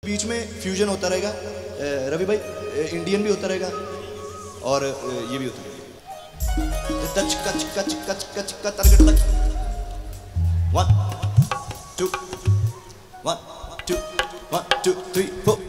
बीच में फ्यूजन होता रहेगा। रवि भाई इंडियन भी होता रहेगा और ये भी होता रहेगा। टच कच कच कच कच का टारगेट तक 1 2 1 2 1 2 3 4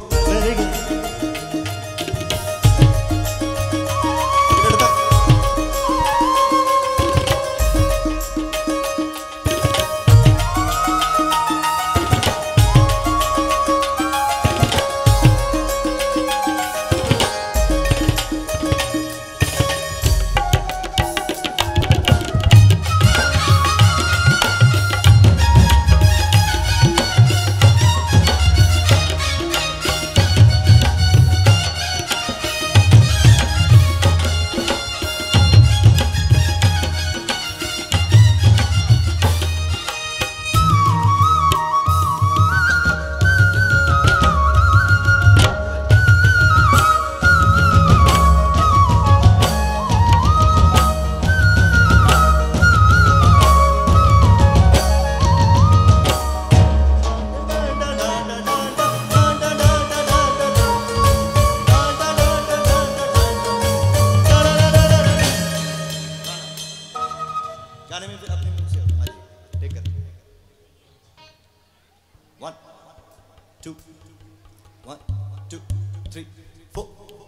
गाने में फिर अपने मुंह से टेक कर 1 2 1 2 3 4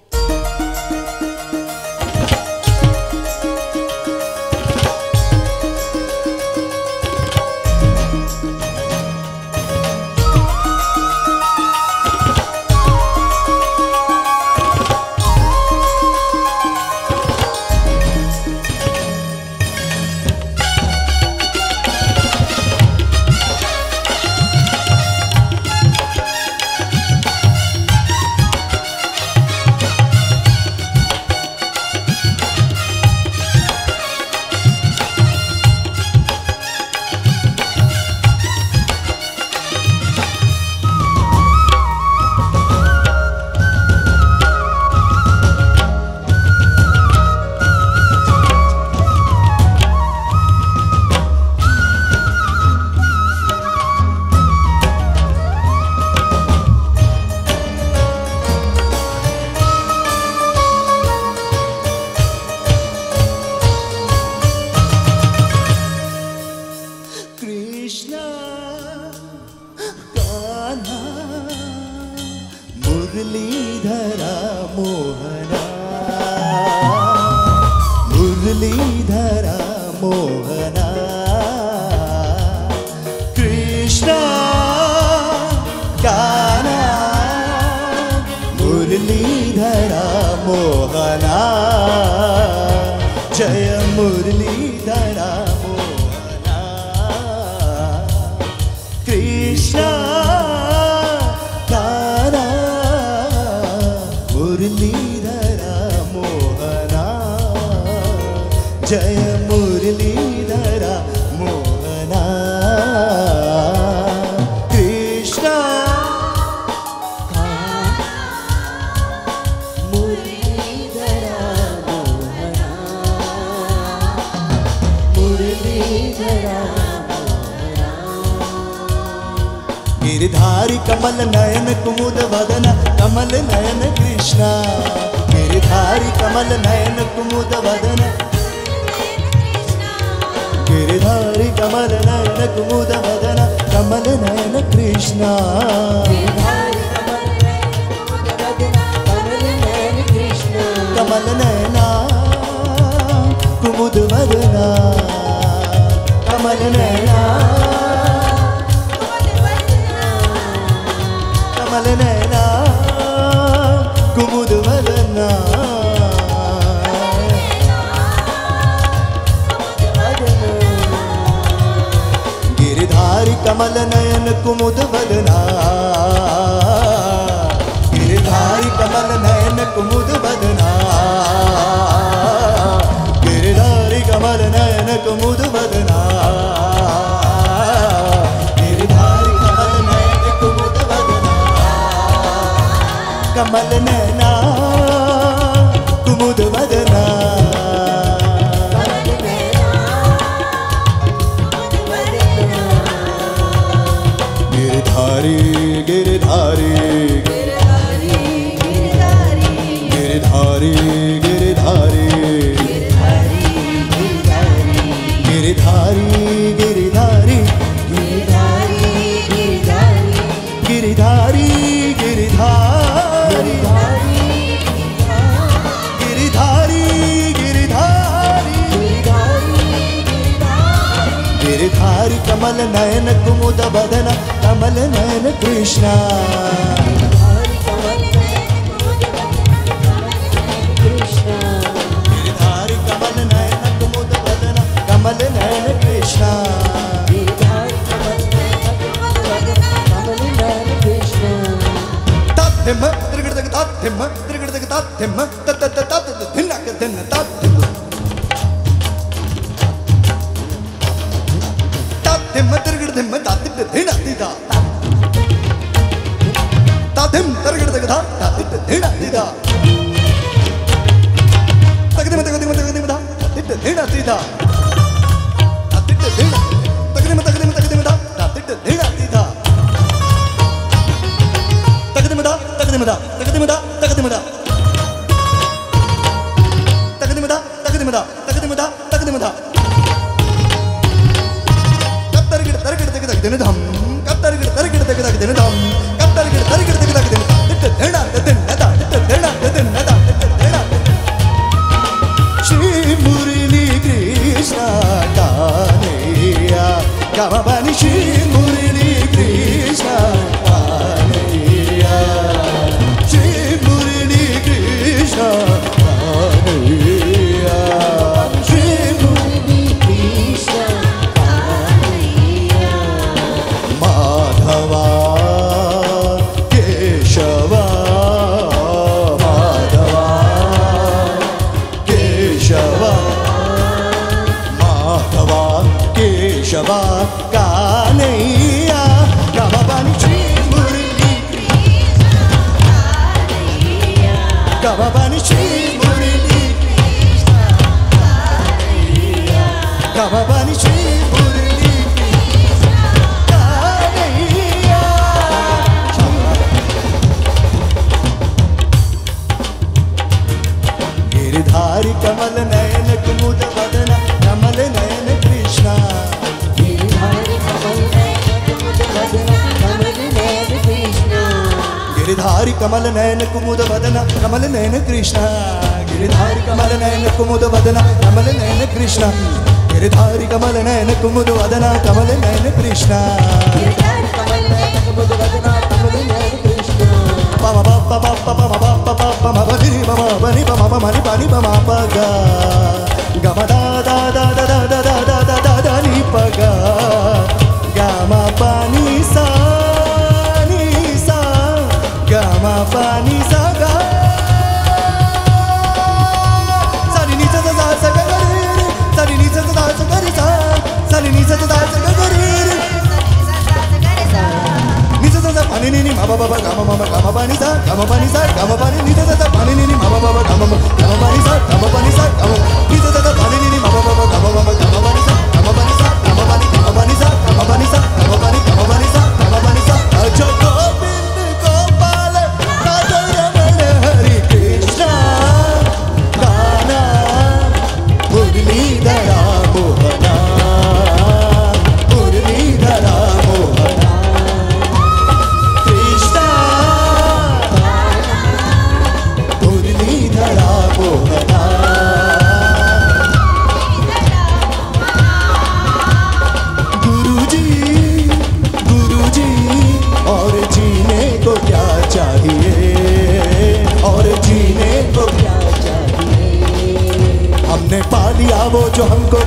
मुरलीधरा मोहना मुरलीधरा मोहना कृष्णा गाना मुरलीधरा मोहना जय मुरलीधरा मोहना कृष्णा मुरलीधरा मोहना जय मुरलीधरा मोहना कृष्णा मुरलीधरा मोहना मुरलीधरा मोहना गिरधारी कमल नयन कुमुद वदन कमल नयन कृष्णा गिरधारी कमल नयन कुमुद वदन गिरधारी कमल नयन कुमुद वदन कमल नयन कृष्णा कमल नयना कुमुद वदना कमल नयना कमल नयना कुमुद वदना गिरधारी कमल नयन कुमुद वदना गिरधारी कमल नयन कुमुद वदना गिरधारी कमल नयन कुमुद वदना गिरधारी कमल नयन कुमुद वदना कमल नयना कुमुद वदना गिरधारी गिरधारी गिरिधारी गिरिधारी गिरिधारी गिरिधारी गिरिधारी कमल नयन कुमुद बदन कमल नयन कृष्णा गिरिधारी कमल नयन कुमुद बदन कमल नयन कृष्णा तात्थिम त्रिगड़दग तात्थिम त्रिगड़दग तात्थिम तत तत धिनक धिन तात्थिम तात्थिम त्रिगड़दिम तात्थिम धिन दिदा तात्थिम त्रिगड़दग तात्थिम धिन दिदा तगदिम तगदिम तगदिम दा तात्थिम धिन दिदा तात्थिम धिन तगदिम तगदिम तगदिम दा तात्थिम धिन दिदा तगदिमदा तगदिमदा तगदिमदा तगदिमदा तगदिमदा तगदिमदा तगदिमदा तगदिमदा कत्तरगिड़ तरगिड़ तगदग दिन धम कत्तरगिड़ तरगिड़ तगदग दिन धम कत्तरगिड़ तरगिड़ तगदग दिन दिट देना दिन नदा दिट देना दिन नदा दिट देना श्री मुरली कृष्ण कान्हैया गमबनि श्री मुरली कृष्ण कान्हैया गमबनि श्री मुरली गमबनि श्री मुरली गमबनि श्री मुरली कान्हैया गिरिधारी कमल नयन कुमुद बदन कमल नयन कृष्णा गिरिधारी कमल नयन कुमुद बदन कमल नयन कृष्णा गिरिधारी कमल नयन कुमुद बदन कमल नयन कृष्णा गिरिधारी कमल नयन कुमुद बदन कमल नयन कृष्णा पमा पप्पा पप्पा पमा पप्पा पप्पा मबनि पमा बनि पमा पमनि पानि पमा पगा गमा दा दा दा दा दा दा दा दा दा नि पगा गमा पानी सा नि सा गमा पानी सा गा सानि नि सा सा सा गा रे सानि नि सा सा सा गा रे सा सानि नि सा सा सा गा रे नि सा सा पानी नि नि मा बा बा गमा मा गमा पानी सा गमा पानी नि सा सा पानी नि नि मा बा बा गमा पानी सा गमा पानी सा गमा नि सा सा पानी नि नि मा बा बा गमा पानी सा गमा पानी सा गमा पानी गमा पानी सा गमा पानी सा गमा पानी गमा पानी सा गमा पानी सा अजो गोविंद गोपाल राधा रमण हरि कृष्ण गाना मुरलीधरा मोहना मुरलीधरा मोहना कृष्ण मुरलीधरा मोहना गुरुजी और जीने को क्या चाहिए और जीने को क्या चाहिए हमने पा लिया वो जो हमको